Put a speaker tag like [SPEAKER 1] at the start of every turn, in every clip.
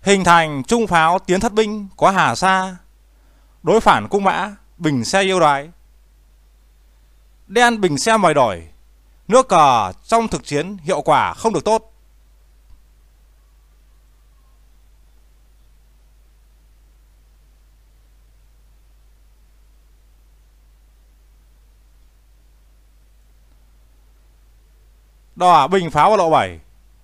[SPEAKER 1] Hình thành trung pháo tiến thất binh có Hà Sa, đối phản cung mã, bình xe yêu đoái. Đen bình xe mời đổi, nước cờ trong thực chiến hiệu quả không được tốt. Đỏ bình pháo vào lộ 7.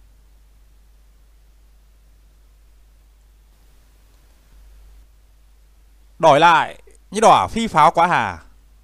[SPEAKER 1] Đổi lại như đỏ phi pháo quá Hà.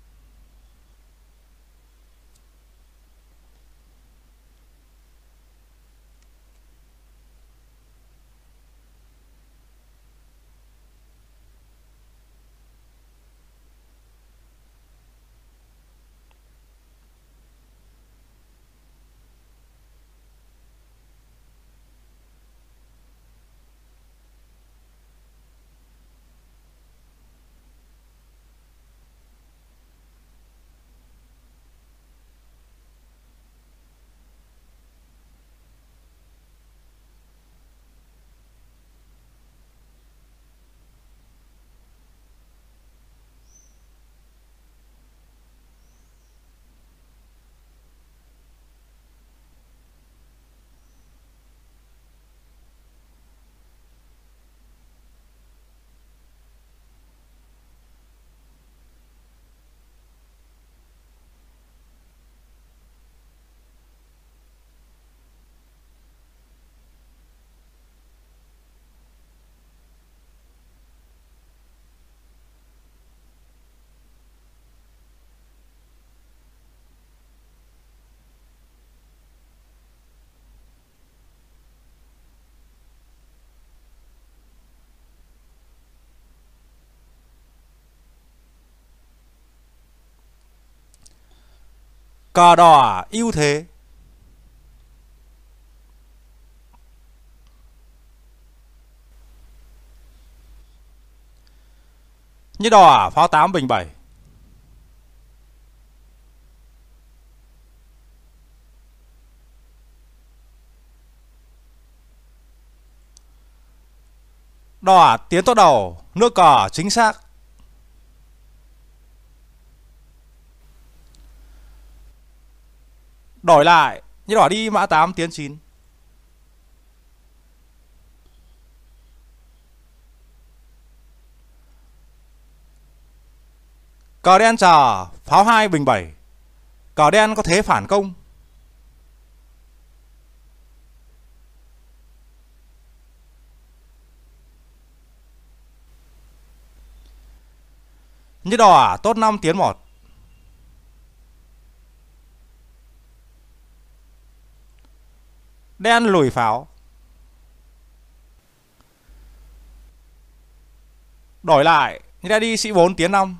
[SPEAKER 1] Cờ đỏ ưu thế. Như đỏ pháo 8 bình 7. Đỏ tiến tốt đầu, nước cờ chính xác. Đổi lại như đỏ đi mã 8 tiến 9. Cờ đen chờ pháo 2 bình 7. Cờ đen có thế phản công. Như đỏ tốt 5 tiến 1. Đen lùi pháo. Đổi lại như đen đi sĩ 4 tiến 5.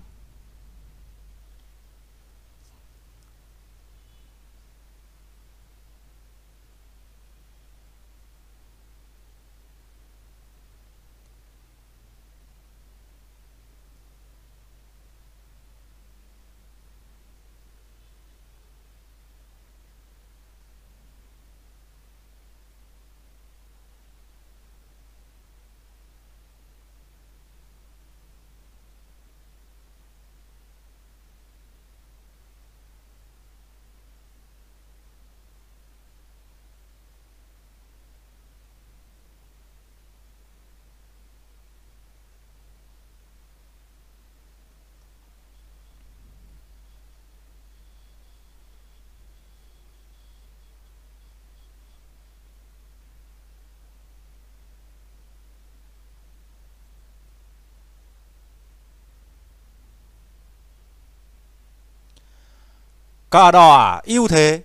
[SPEAKER 1] Cờ đỏ ưu thế.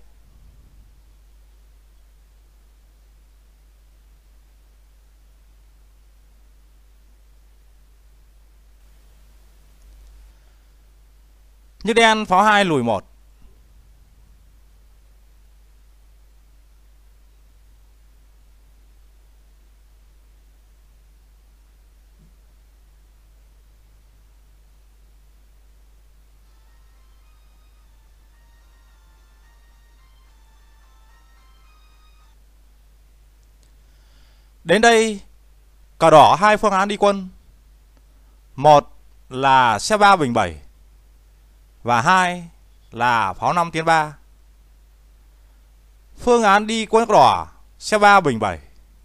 [SPEAKER 1] Như đen pháo 2 lùi 1. Đến đây Cờ đỏ hai phương án đi quân. Một là xe 3 bình 7 và hai là pháo 5 tiến 3. Phương án đi quân đỏ xe 3 bình 7.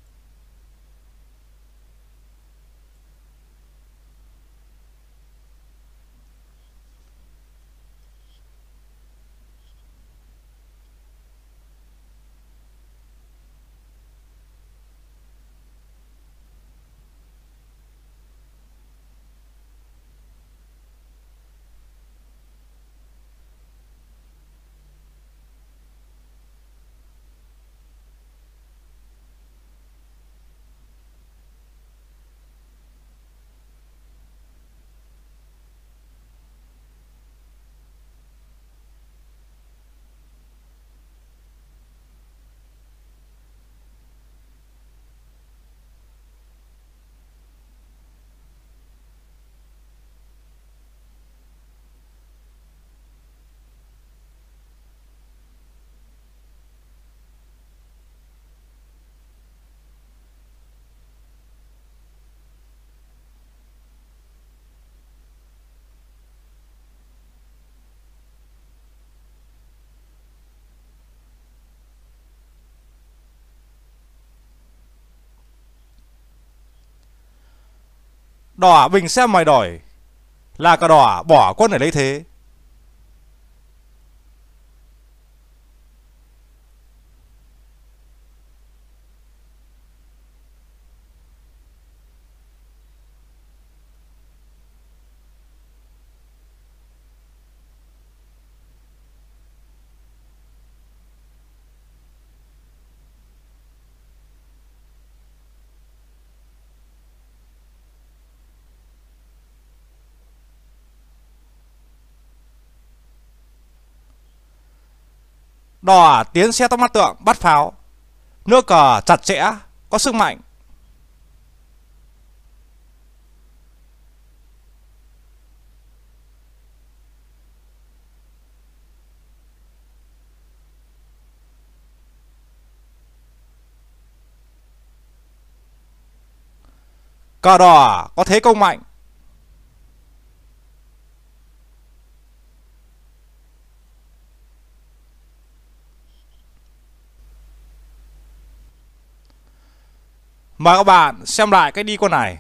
[SPEAKER 1] Đỏ bình xe mày đổi là cờ đỏ bỏ quân để lấy thế. Đỏ tiến xe tóc mắt tượng bắt pháo. Nước cờ chặt chẽ, có sức mạnh. Cờ đỏ có thế công mạnh. Mời các bạn xem lại cách đi con này.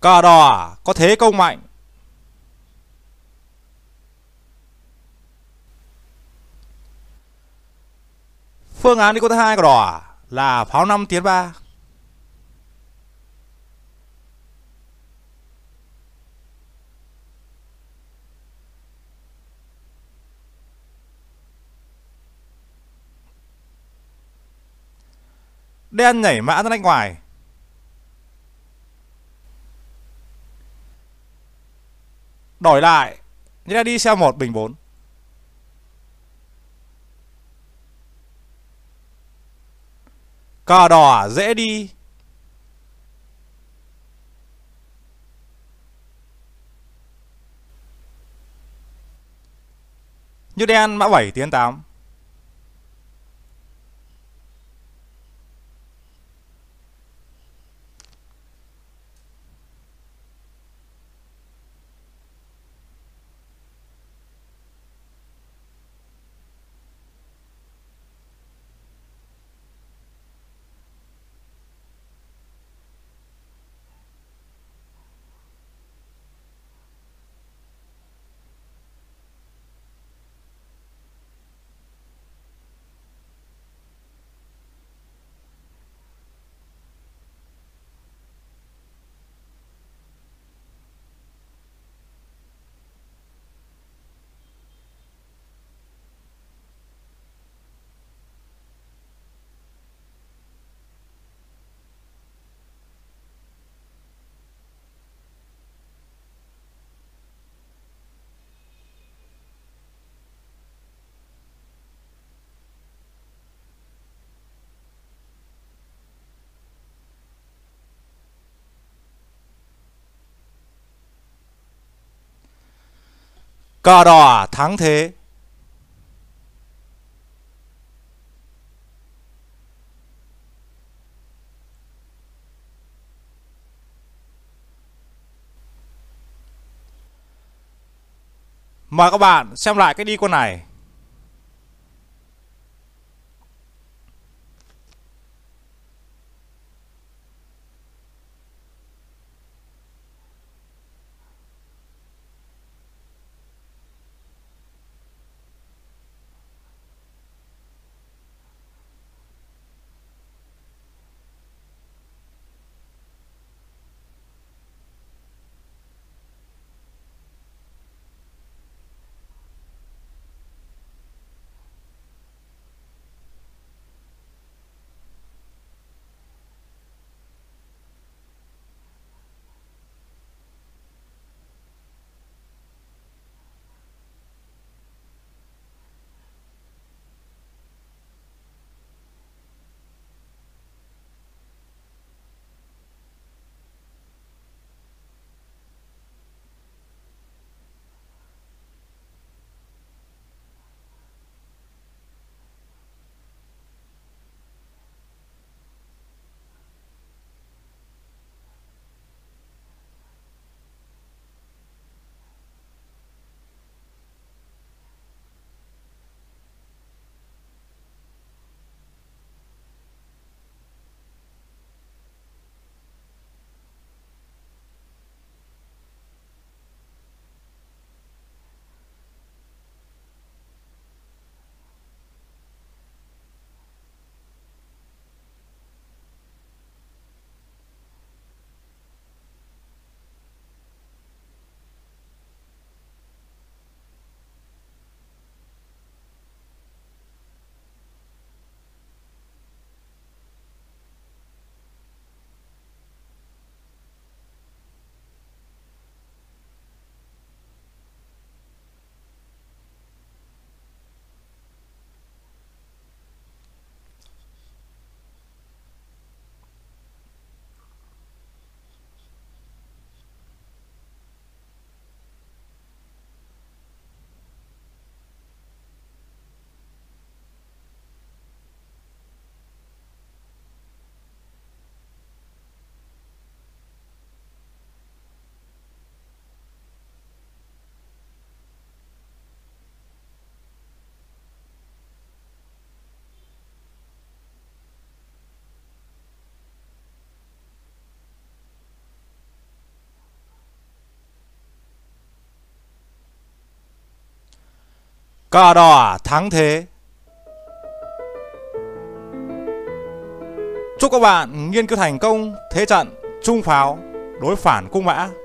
[SPEAKER 1] Cờ đỏ có thế công mạnh. Phương án đi cô thứ hai của đỏ là pháo 5 tiến 3. Đen nhảy mã ra đánh ngoài. Đổi lại, như đi xe 1 bình 4. Cờ đỏ dễ đi. Như đen mã 7 tiến 8. Cờ đỏ thắng thế. Mời các bạn xem lại cái đi con này. Cờ đỏ thắng thế. Chúc các bạn nghiên cứu thành công thế trận trung pháo đối phản cung mã.